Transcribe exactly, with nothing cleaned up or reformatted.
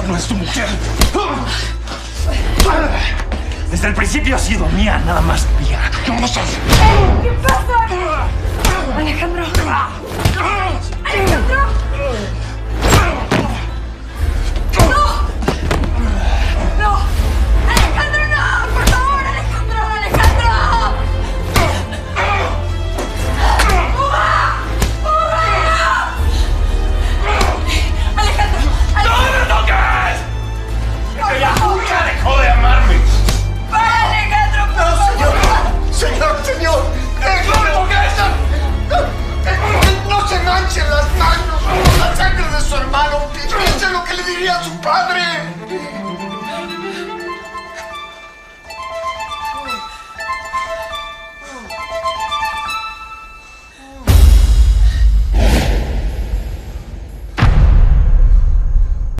no es tu mujer. Desde el principio ha sido mía, nada más mía. ¿Cómo sos? ¿Qué pasa? Alejandro. Alejandro. ¡No! ¡No! ¡Alejandro, no! ¡Por favor, Alejandro! ¡Alejandro! ¡Uva! ¡Uva! ¡Alejandro! ¡No me toques! ¡Ella nunca dejó de amarme! ¡Alejandro, por favor! Señor, señor, ¡No, no se manchen las manos con la sangre de su hermano. Piense lo que le diría a su padre.